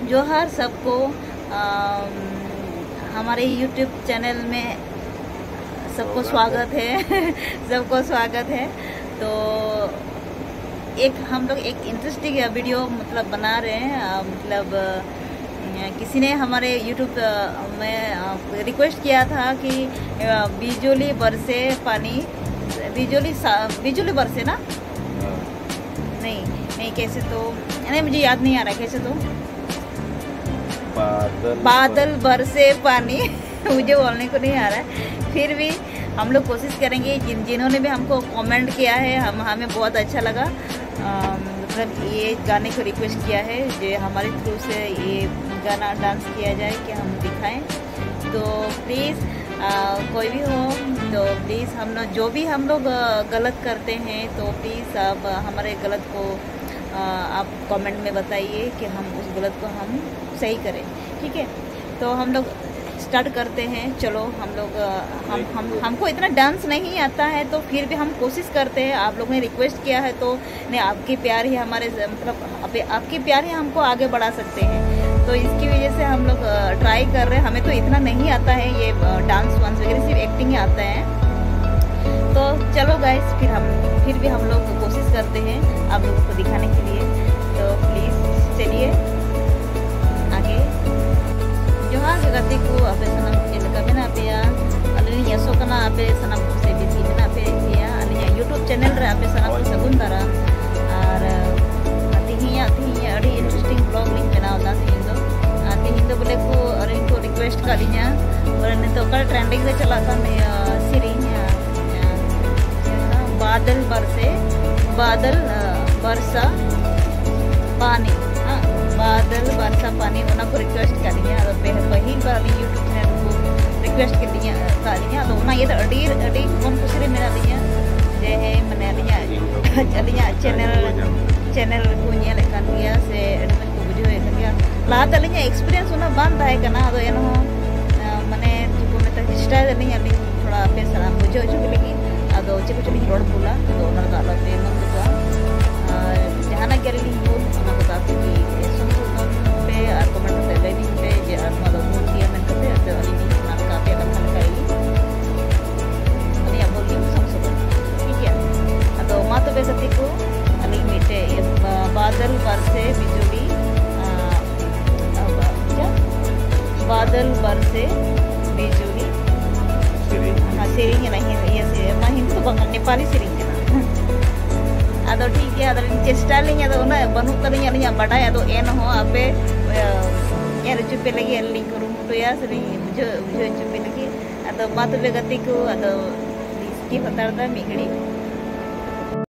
जोहार सबको। हमारे यूट्यूब चैनल में सबको स्वागत है। सबको स्वागत है। तो हम लोग एक इंटरेस्टिंग वीडियो मतलब बना रहे हैं। किसी ने हमारे यूट्यूब में रिक्वेस्ट किया था कि बिजली बरसे पानी, बिजली बरसे ना, नहीं कैसे तो नहीं, मुझे याद नहीं आ रहा कैसे तो बादल बरसे पानी मुझे बोलने को नहीं आ रहा है। फिर भी हम लोग कोशिश करेंगे। जिन्होंने भी हमको कमेंट किया है, हमें बहुत अच्छा लगा। मतलब ये गाने को रिक्वेस्ट किया है जो हमारे थ्रू से ये गाना डांस किया जाए कि हम दिखाएं। तो प्लीज़ कोई भी हो तो प्लीज़ जो भी हम लोग गलत करते हैं तो प्लीज़ आप हमारे गलत को आप कमेंट में बताइए कि हम उस गलत को हम सही करें, ठीक है। तो हम लोग स्टार्ट करते हैं। चलो हम लोग हमको इतना डांस नहीं आता है तो फिर भी हम कोशिश करते हैं। आप लोगों ने रिक्वेस्ट किया है तो नहीं, आपके प्यार ही हमारे मतलब आपके प्यार ही हमको आगे बढ़ा सकते हैं। तो इसकी वजह से हम लोग ट्राई कर रहे हैं। हमें तो इतना नहीं आता है ये डांस वांस वगैरह, सिर्फ एक्टिंग ही आता है। तो चलो गाइस, फिर भी हम लोग कोशिश करते हैं आप लोगों को दिखाने के लिए। तो प्लीज़ चलिए आगे। जोहार गति को आपे सनम चलका मेना पे अलिनी यसो कना आपे सनम से बिजी मेना पे या अलिनी यूट्यूब चैनल रे आपे सनम को सगुन दारा और तिहिया अड़ी इंटरेस्टिंग ब्लॉग लिंक बनाओ दा तिहिन दो बोले को अरिन को रिक्वेस्ट करिया और ने तो का ट्रेंडिंग रे चला था सीरीज बादल बरसा पानी, बादल बरसा पानी उना को रिक्वेस्ट करिया। पहिल बार यूट्यूब चैनल को रिक्वेस्ट करिया तो उना ये तो अड़ी कौन कुछ रे मेरा दिया जे है मने अलिया चैनल को नेल कान गया से एडमिन को बुझो गया लात अलिया एक्सपीरियंस उना बान ताहे कना तो एनो मने को मेता चेष्टा दली अली थोड़ा पे सलाम बुझो लगी अदो चेको चली रोड बोला तो उना का लते मन को जहाना के लिए बोल उना को ताकि संपूर्ण पे और कमेंट पे लाइक पे जे और मदद मुकिया मन करते तो अली नहीं ना का पे अगर मन काई अनि या बोली समझो, ठीक है। अदो मा तो बेसती को अली मिटे बादल बरसे बिजली बादल बरसे बिजली सेरिंग नहीं ये मा हिंदू बंगाल नेपाली सेरिंग अदो ठीक है। अदो चेष्टा लिंग अदो ना बनु कलिंग अलिया बड़ा अदो एन हो आपे यार चुपे लगी लिंक रूम तो या सरी जो चुपे लगी अदो मा तो गति को अदो इसकी पतारदा मिगड़ी।